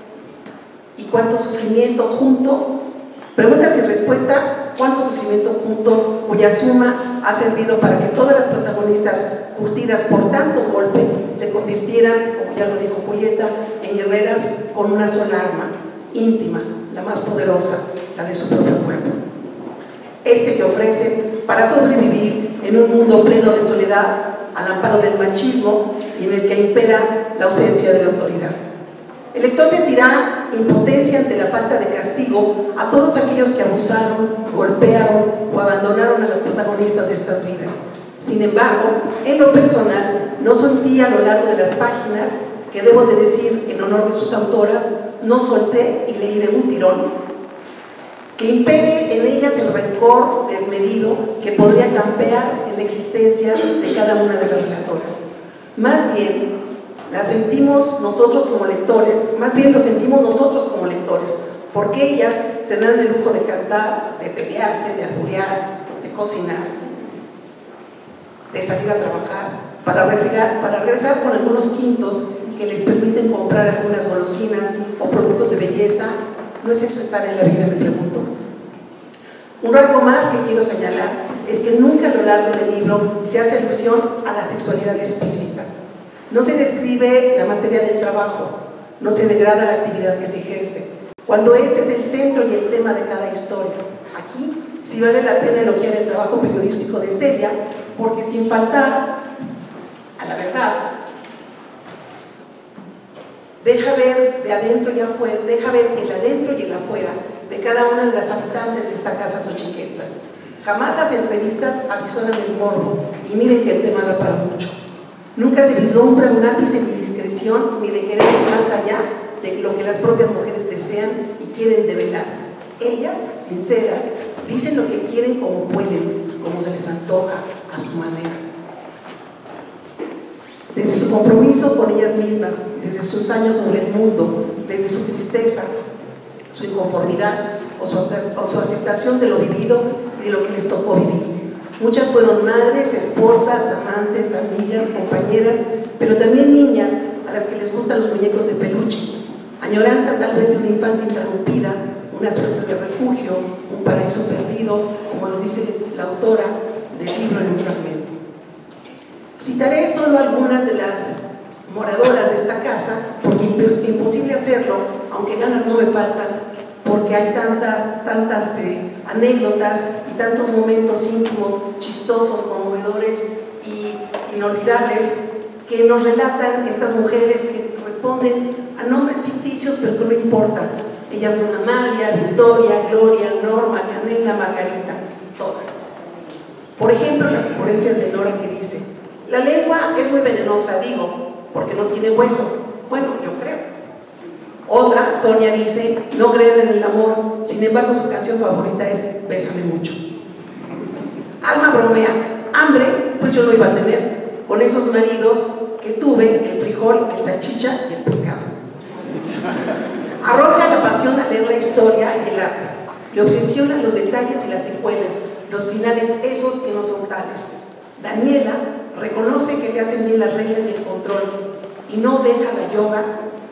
y cuánto sufrimiento junto, preguntas sin respuesta, cuánto sufrimiento junto, cuya suma ha servido para que todas las protagonistas curtidas por tanto golpe se convirtieran, como ya lo dijo Julieta, en guerreras con una sola arma, íntima, la más poderosa, la de su propio cuerpo. Este que ofrece para sobrevivir en un mundo pleno de soledad, al amparo del machismo y en el que impera la ausencia de la autoridad. El lector sentirá impotencia ante la falta de castigo a todos aquellos que abusaron, golpearon o abandonaron a las protagonistas de estas vidas. Sin embargo, en lo personal, no sentí a lo largo de las páginas, que debo de decir en honor de sus autoras, no solté y leí de un tirón, que impere en ellas el rencor desmedido que podría campear en la existencia de cada una de las relatoras. Más bien, la sentimos nosotros como lectores, más bien lo sentimos nosotros como lectores, porque ellas se dan el lujo de cantar, de pelearse, de alburear, de cocinar, de salir a trabajar, para regresar, para regresar con algunos quintos que les permiten comprar algunas golosinas o productos de belleza. ¿No es eso estar en la vida?, me pregunto. Un rasgo más que quiero señalar es que nunca a lo largo del libro se hace alusión a la sexualidad explícita. No se describe la materia del trabajo, no se degrada la actividad que se ejerce, cuando este es el centro y el tema de cada historia. Aquí sí vale la pena elogiar el trabajo periodístico de Celia, porque sin faltar a la verdad, deja ver de adentro y afuera, deja ver el adentro y el afuera de cada una de las habitantes de esta casa Xochiquétzatl. Jamás las entrevistas avisoran el morbo, y miren que el tema da para mucho. Nunca se vislumbra un ápice de indiscreción ni de querer ir más allá de lo que las propias mujeres desean y quieren develar. Ellas, sinceras, dicen lo que quieren como pueden, como se les antoja, a su manera. Desde su compromiso con ellas mismas, desde sus años sobre el mundo, desde su tristeza, su inconformidad o su, o su aceptación de lo vivido y de lo que les tocó vivir. Muchas fueron madres, esposas, amantes, amigas, compañeras, pero también niñas a las que les gustan los muñecos de peluche. Añoranza tal vez de una infancia interrumpida, una suerte de refugio, un paraíso perdido, como lo dice la autora del libro en un fragmento. Citaré solo algunas de las moradoras de esta casa, porque es imposible hacerlo, aunque ganas no me faltan, porque hay tantas, tantas eh, anécdotas y tantos momentos íntimos, chistosos, conmovedores y inolvidables que nos relatan estas mujeres que responden a nombres ficticios, pero que no importan. Ellas son Amalia, Victoria, Gloria, Norma, Canela, Margarita, todas. Por ejemplo, las ocurrencias de Nora, que dice: la lengua es muy venenosa, digo, porque no tiene hueso. Bueno, yo creo. Otra, Sonia, dice: no creen en el amor, sin embargo su canción favorita es Bésame mucho. Alma bromea: hambre, pues yo no iba a tener, con esos maridos que tuve, el frijol, el salchicha y el pescado. A Rosa le apasiona leer la historia y el arte, le obsesionan los detalles y las secuelas, los finales esos que no son tales. Daniela reconoce que le hacen bien las reglas y el control, y no deja la yoga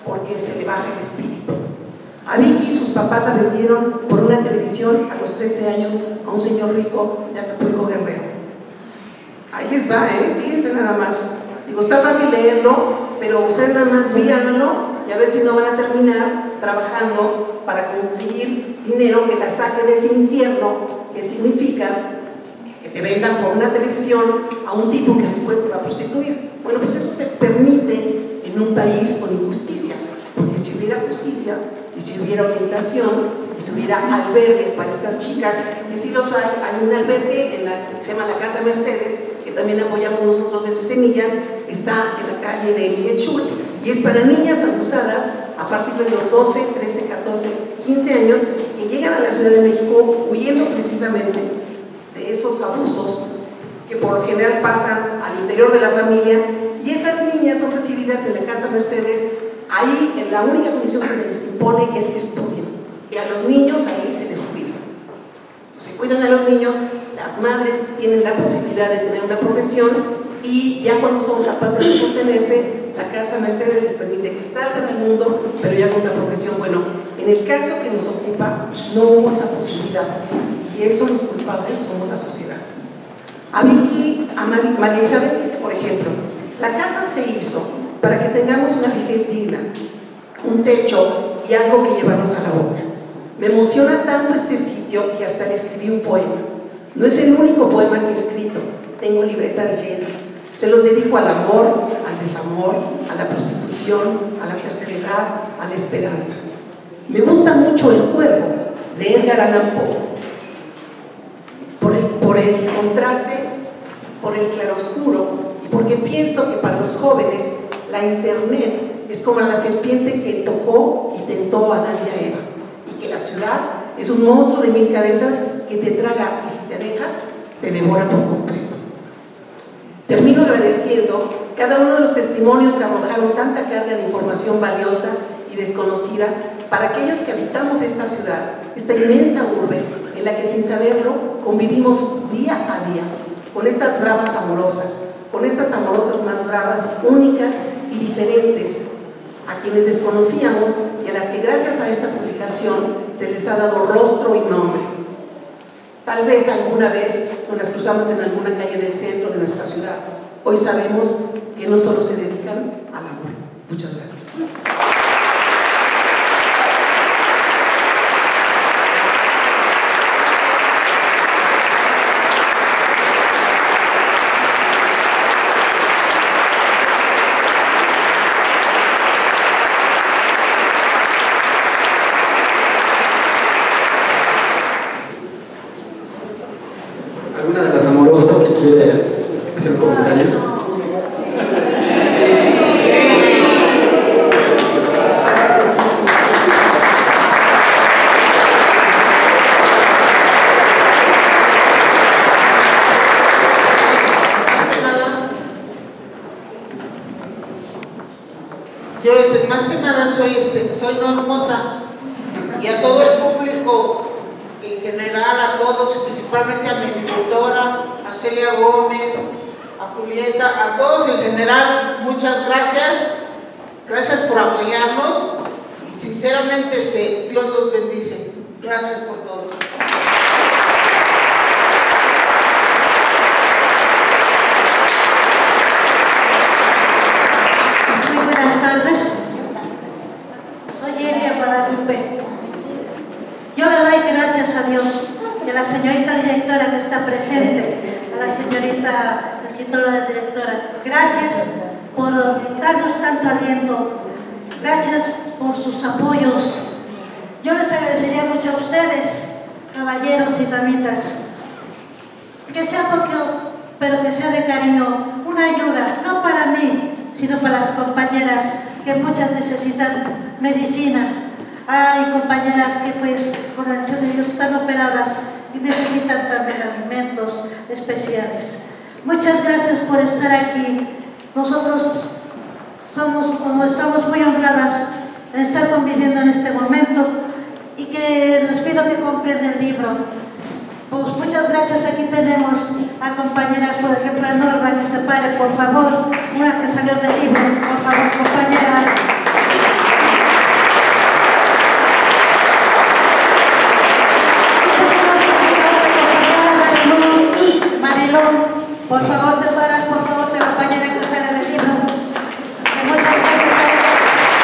porque se le baja el espíritu. A Vicky y sus papás la vendieron por una televisión a los trece años a un señor rico de Acapulco, Guerrero. Ahí les va, ¿eh? Fíjense nada más. Digo, está fácil leerlo, pero ustedes nada más víanlo y a ver si no van a terminar trabajando para conseguir dinero que la saque de ese infierno que significa que te vendan por una televisión a un tipo que después te va a prostituir. Bueno, pues eso se permite en un país con injusticia, porque si hubiera justicia y si hubiera orientación y si hubiera albergues para estas chicas, que sí los hay, hay un albergue en la, que se llama la Casa Mercedes, que también apoyamos nosotros desde Semillas, está en la calle de Miguel Schultz, y es para niñas abusadas a partir de los doce, trece, catorce, quince años, que llegan a la Ciudad de México huyendo precisamente de esos abusos que por lo general pasan al interior de la familia, y esas niñas son recibidas en la Casa Mercedes. Ahí la única condición que se les impone es que estudien, y a los niños ahí se les cuida. Se cuidan a los niños, las madres tienen la posibilidad de tener una profesión, y ya cuando son capaces de sostenerse, la Casa Mercedes les permite que salgan al mundo, pero ya con una profesión. Bueno, en el caso que nos ocupa, no hubo esa posibilidad, y eso los culpables somos la sociedad. A Vicky, a María Isabel dice, por ejemplo, la casa se hizo para que tengamos una vejez digna, un techo y algo que llevarnos a la boca. Me emociona tanto este sitio que hasta le escribí un poema. No es el único poema que he escrito, tengo libretas llenas. Se los dedico al amor, al desamor, a la prostitución, a la tercera edad, a la esperanza. Me gusta mucho El Cuervo de Edgar Allan Poe, por el, por el contraste, por el claroscuro, y porque pienso que para los jóvenes la internet es como la serpiente que tocó y tentó a Adán y a Eva, y que la ciudad es un monstruo de mil cabezas que te traga, y si te dejas, te devora por completo. Termino agradeciendo cada uno de los testimonios que arrojaron tanta carga de información valiosa y desconocida para aquellos que habitamos esta ciudad, esta inmensa urbe, en la que sin saberlo convivimos día a día con estas bravas amorosas, con estas amorosas más bravas, únicas y diferentes, a quienes desconocíamos y a las que gracias a esta publicación se les ha dado rostro y nombre. Tal vez alguna vez nos las cruzamos en alguna calle del centro de nuestra ciudad. Hoy sabemos que no solo se dedican al amor. Muchas gracias. ¿Alguna de las amorosas que quiere hacer un comentario? Yo este, más que nada soy, este, soy normota, y a todo el público en general, a todos, principalmente a mi directora, a Celia Gómez, a Julieta, a todos en general, muchas gracias, gracias por apoyarnos, y sinceramente este, Dios los bendice. Gracias por todo. Muy buenas tardes, soy Elia Guadalupe. Yo le doy gracias a Dios y a la señorita directora que está presente, a la señorita escritora directora. Gracias por darnos tanto aliento, gracias por sus apoyos. Yo les agradecería mucho a ustedes, caballeros y damitas, que sea poco, pero que sea de cariño, una ayuda, no para mí, sino para las compañeras que muchas necesitan medicina. Hay compañeras que pues por la acción de Dios están operadas y necesitan también alimentos especiales. Muchas gracias por estar aquí. Nosotros somos, como estamos muy honradas en estar conviviendo en este momento, y que les pido que compren el libro. Pues muchas gracias. Aquí tenemos a compañeras, por ejemplo a Norma, que se pare por favor, una que salió del libro, por favor compañera. Por favor, te paras, por favor, te acompañaré que sale del libro. Y muchas gracias a todos.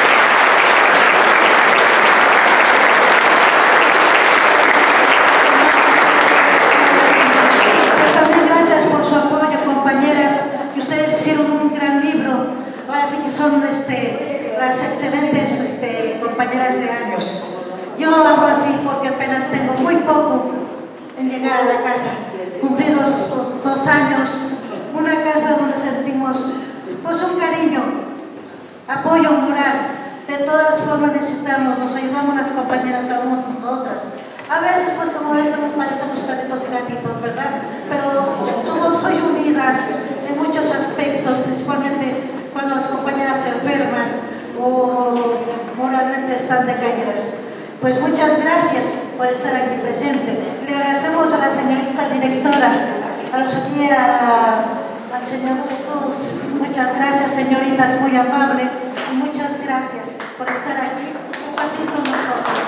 Pues también gracias por su apoyo, compañeras, que ustedes hicieron un gran libro. Ahora sí que son este, las excelentes este, compañeras de años. Yo hablo así porque apenas tengo muy poco en llegar a la casa. Cumplí dos, dos años, una casa donde sentimos pues un cariño, apoyo moral. De todas formas necesitamos, nos ayudamos las compañeras a unas a otras. A veces pues como decimos parecemos perritos y gatitos, ¿verdad? Pero somos muy unidas en muchos aspectos, principalmente cuando las compañeras se enferman o moralmente están decaídas. Pues muchas gracias por estar aquí presente. Le agradecemos a la señorita directora, a la señora, al señor Jesús. Muchas gracias, señorita, es muy amable. Y muchas gracias por estar aquí y compartir con nosotros.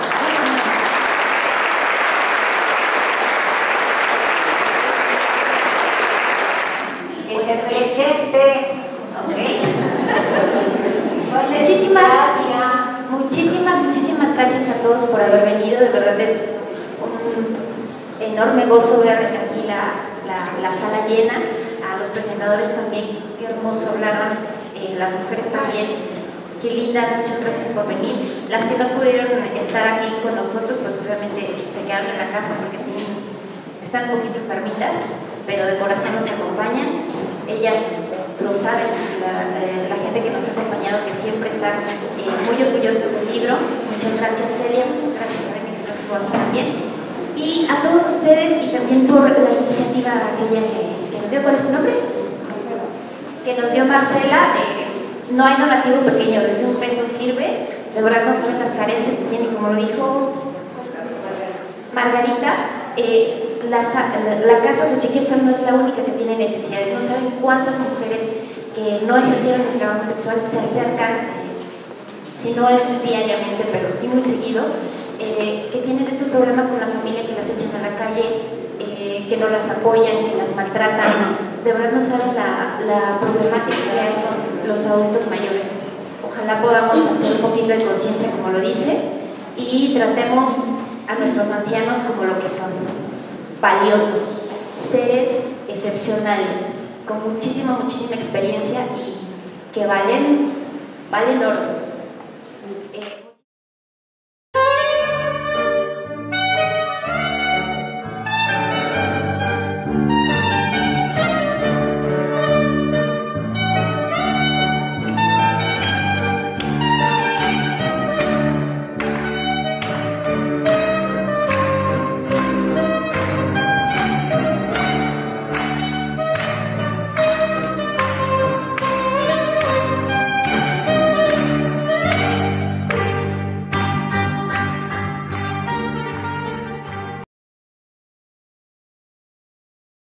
El presente. Okay. Muchísimas gracias. Muchísimas, muchísimas gracias a todos por haber venido. De verdad es un enorme gozo ver aquí la, la, la sala llena. A los presentadores también, qué hermoso hablaron, eh, las mujeres también, qué lindas, muchas gracias por venir. Las que no pudieron estar aquí con nosotros, pues obviamente se quedaron en la casa porque están un poquito enfermitas, pero de corazón nos acompañan. Ellas lo saben, la, la, la gente que nos ha acompañado, que siempre está eh, muy orgullosa del libro. Muchas gracias, Celia, muchas gracias a Dani, que nos estuvo también. Y a todos ustedes, y también por la iniciativa aquella que, que nos dio. ¿Cuál es su nombre? Que nos dio Marcela. Eh, no hay donativo pequeño, desde un peso sirve. De verdad no saben las carencias que tiene, como lo dijo Margarita. Eh, La, la, la casa Xochiquetzal no es la única que tiene necesidades. No saben cuántas mujeres que no ejercieron el trabajo sexual se acercan, eh, si no es diariamente, pero sí muy seguido, eh, que tienen estos problemas con la familia, que las echan a la calle, eh, que no las apoyan, que las maltratan. De verdad no saben la, la problemática que hay con los adultos mayores. Ojalá podamos hacer un poquito de conciencia, como lo dice, y tratemos a nuestros ancianos como lo que son: valiosos, seres excepcionales, con muchísima, muchísima experiencia y que valen, valen oro. Eh,